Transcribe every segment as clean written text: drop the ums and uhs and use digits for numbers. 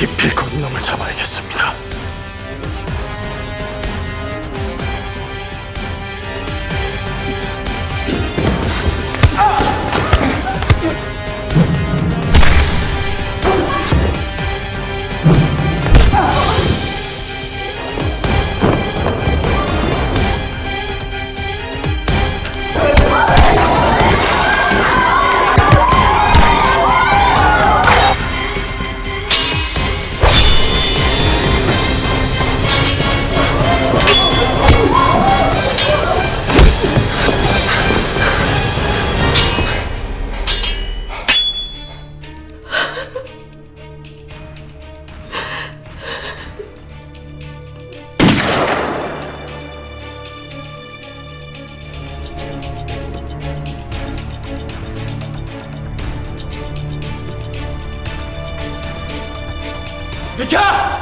기필코 이놈을 잡아야겠습니다. 비켜!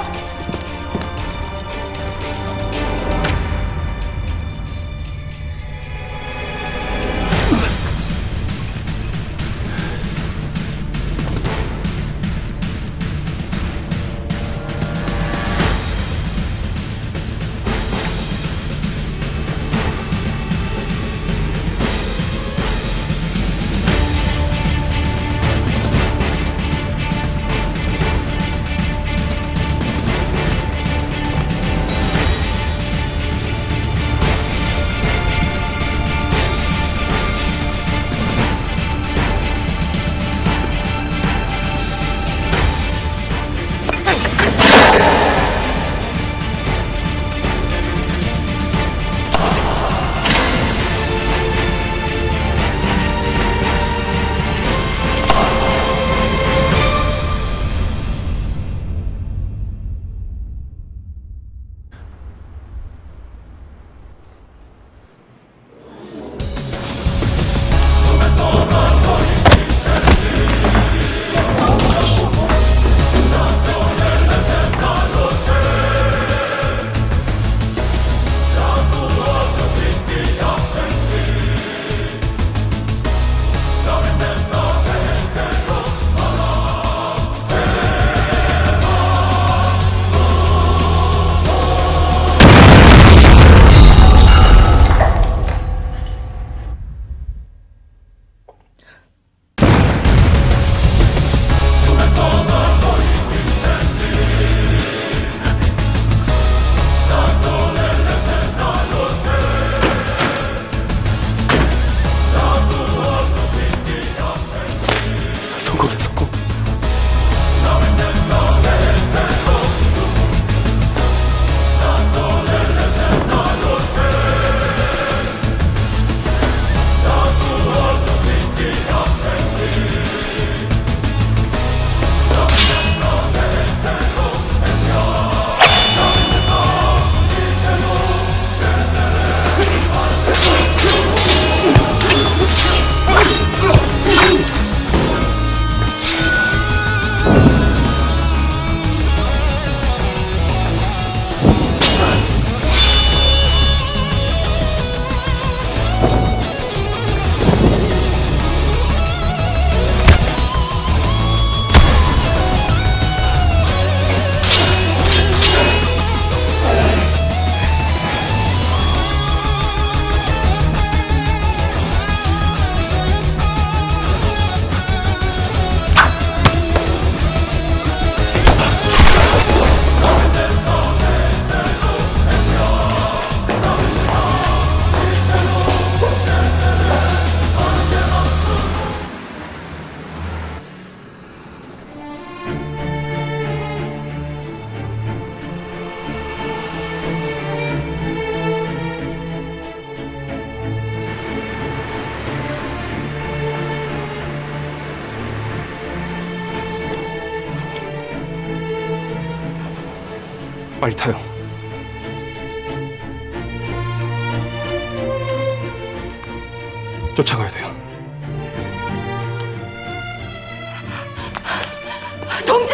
빨리 타요. 쫓아가야 돼요. 동지!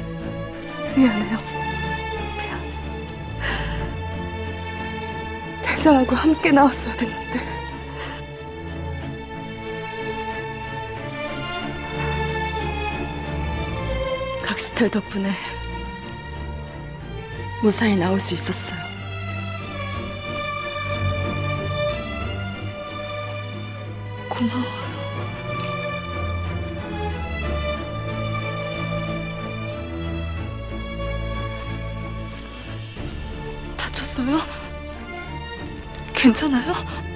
미안해요. 미안. 회장하고 함께 나왔어야 됐는데. 각스탈 덕분에 무사히 나올 수 있었어요. 고마워. 다쳤어요? 괜찮아요?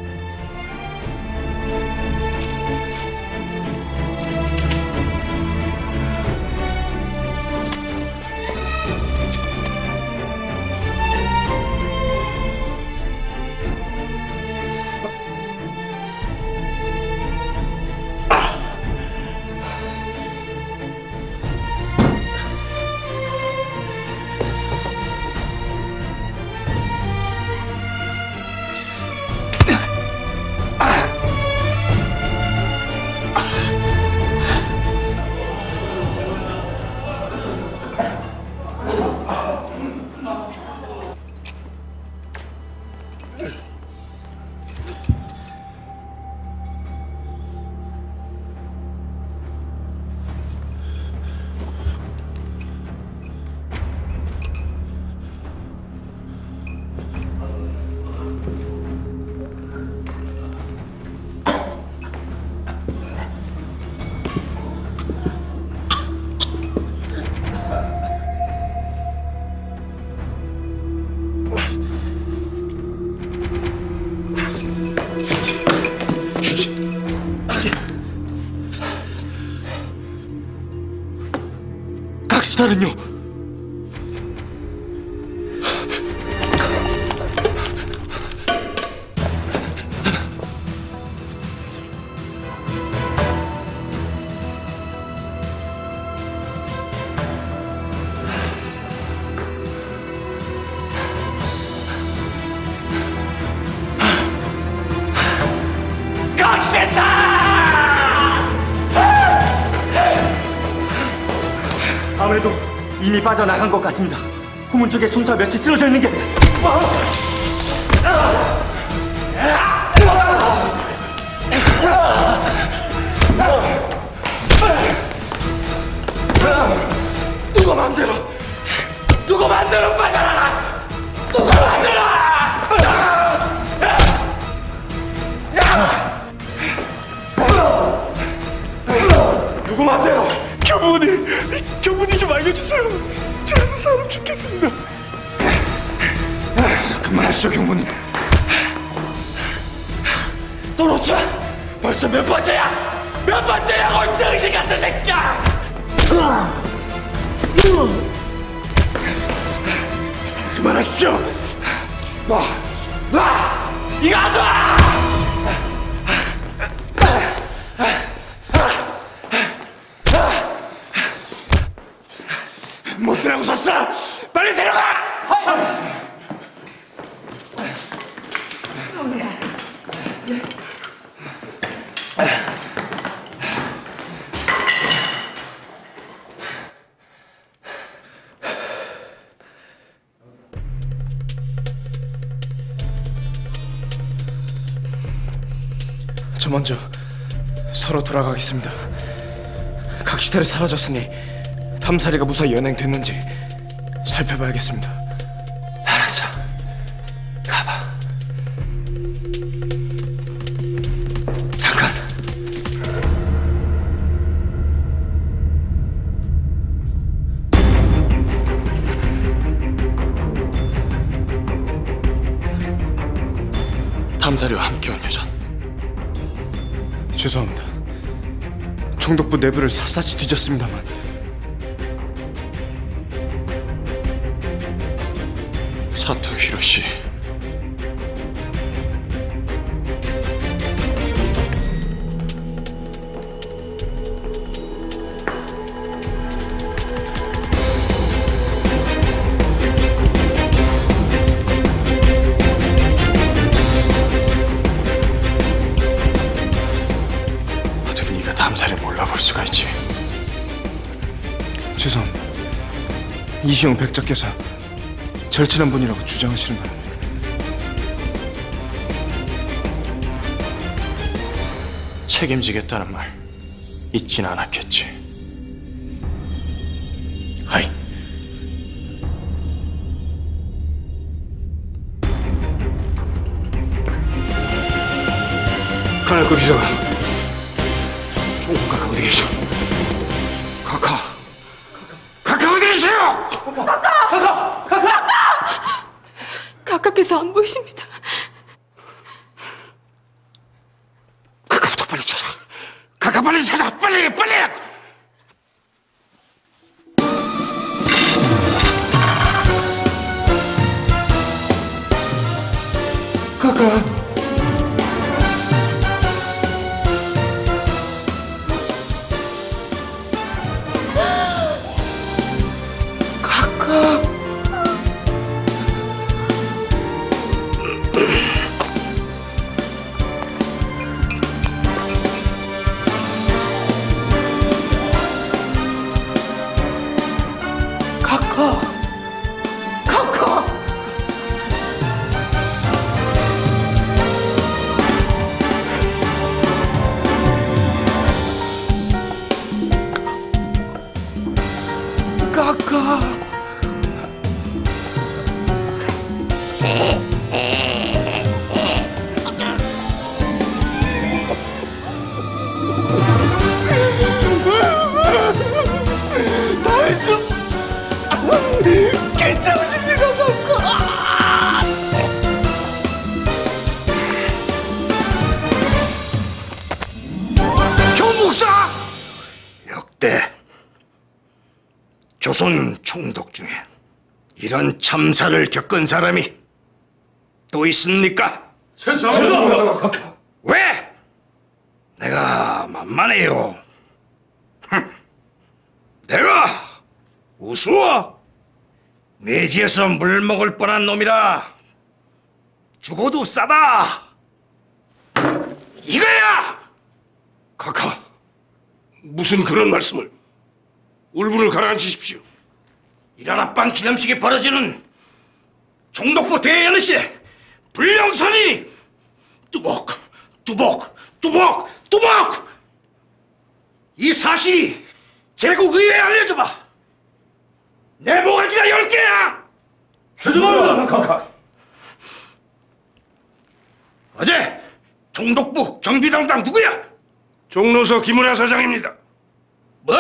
각시탈은요? 아무래도 이미 빠져나간 것 같습니다. 후문 쪽에 순서 며칠 쓰러져 있는 게. 누구 맘대로 빠져나가! 누구 맘대로! 누구 맘대로! 교부님 좀 알려주세요. 저래서 사람 죽겠습니다. 그만하시죠, 경무님. 또 놓쳐! 벌써 몇 번째야! 몇 번째냐고, 이 등신 같은 새끼야! 그만하십시오! 이거 안 돼! 못 들어가고 섰어! 빨리 데려가! 저 먼저 서로 돌아가겠습니다. 각시탈이 사라졌으니 탐사리가 무사히 연행됐는지 살펴봐야겠습니다. 알았어. 가봐. 잠깐. 탐사리와 함께한 여자. 죄송합니다. 총독부 내부를 샅샅이 뒤졌습니다만 사토 히로시 어떻게 네가 탐사를 몰라볼 수가 있지? 죄송합니다. 이시용 백작께서 절친한 분이라고 주장하시는 바람에 책임지겠다는 말 잊진 않았겠지. 하이. 카나코 비서관, 총독 카카 어디 계셔? 카카 어디 계세요? 가까께서 안 보이십니다. 카카부터 빨리 찾아. 카카 빨리 찾아. 빨리. 카카. 괜찮으십니까, 카카? 경목사! 역대 조선 총독 중에 이런 참사를 겪은 사람이 또 있습니까? 죄송합니다. 왜? 내가 만만해요. 내가 우스워? 내지에서 물 먹을 뻔한 놈이라 죽어도 싸다. 이거야! 카카, 무슨 그런 말씀을? 울분을 가라앉히십시오. 이런 합방 기념식이 벌어지는 종독부 대연시에 불령선이 뚜벅 이 사실이 제국 의회에 알려줘봐. 내 모가지가 10개야. 죄송합니다, 카카. 어제 종독부 경비담당 누구야? 종로서 김은하 서장입니다. 뭐?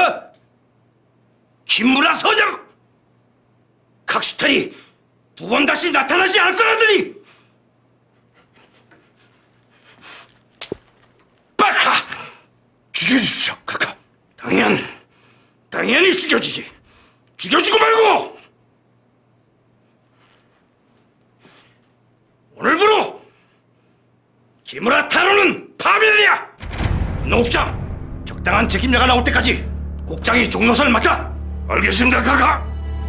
김무라 서장? 각시탈이 두 번 다시 나타나지 않을 거라더니 빠카! 죽여주십시오, 카카. 당연히 죽여주지. 죽여주고 말고! 오늘부로 김무라 타로는 파멸이야! 노국장, 적당한 책임자가 나올 때까지 국장이 종로선을 맡아! 알겠습니다, 카카.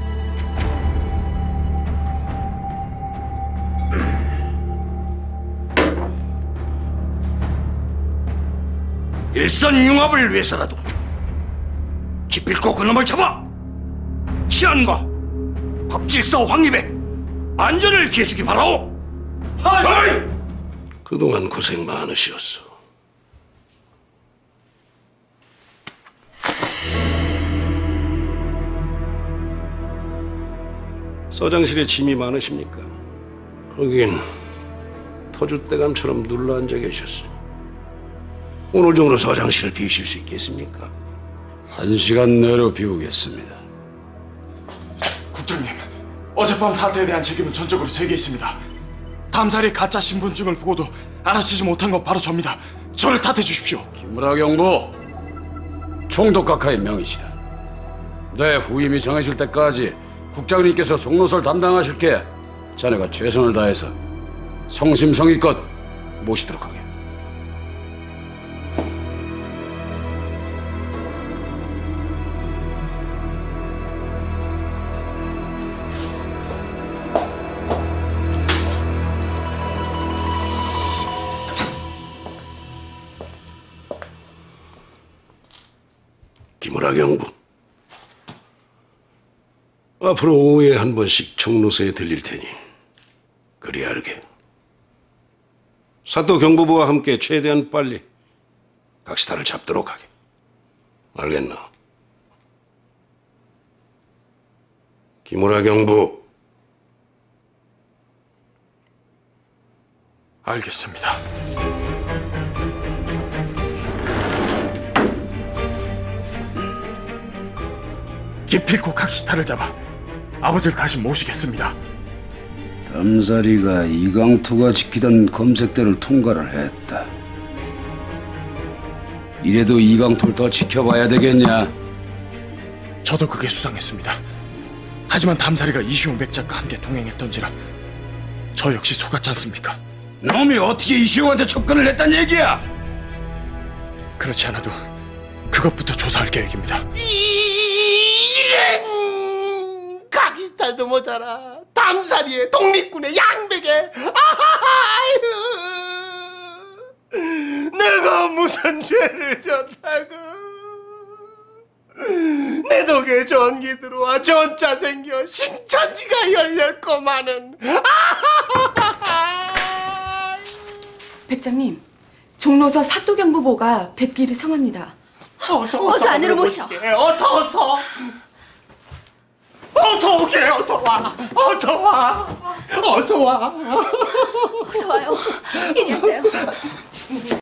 일선융합을 위해서라도 기필코 그놈을 잡아 치안과 법질서 확립에 안전을 기해주기 바라오. 하이! 그동안 고생 많으시었어. 서장실에 짐이 많으십니까? 거긴 터줏대감처럼 눌러앉아 계셨어. 오늘 중으로 서장실을 비우실 수 있겠습니까? 1시간 내로 비우겠습니다. 국장님, 어젯밤 사태에 대한 책임은 전적으로 제게 있습니다. 담살이 가짜 신분증을 보고도 알아채지 못한 건 바로 접니다. 저를 탓해 주십시오. 김무라 경보, 총독 각하의 명이시다. 내 후임이 정해질 때까지 국장님께서 종로설 담당하실게 자네가 최선을 다해서 성심성의껏 모시도록 하게. 김우라 경부, 앞으로 오후에 한 번씩 종로서에 들릴 테니 그리 알게. 사또 경보부와 함께 최대한 빨리 각시탈을 잡도록 하게. 알겠나? 김우라 경부. 알겠습니다. 기필코 각시탈을 잡아 아버지를 다시 모시겠습니다. 담사리가 이강토가 지키던 검색대를 통과를 했다. 이래도 이강토를 더 지켜봐야 되겠냐? 저도 그게 수상했습니다. 하지만 담사리가 이시용 백작과 함께 동행했던지라 저 역시 속았지 않습니까? 놈이 어떻게 이시용한테 접근을 했단 얘기야? 그렇지 않아도 그것부터 조사할 계획입니다. 이런 각시탈도 모자라 담사리에 독립군의 양백에 아유 내가 무슨 죄를 졌다고 내 덕에 전기 들어와 전자 생겨 신천지가 열렸구만은. 백장님, 종로서 사또경부보가 뵙기를 청합니다. 어서 안으로 모셔. 어서 오게. 어서 와. 어서 와요. 이리 앉아요.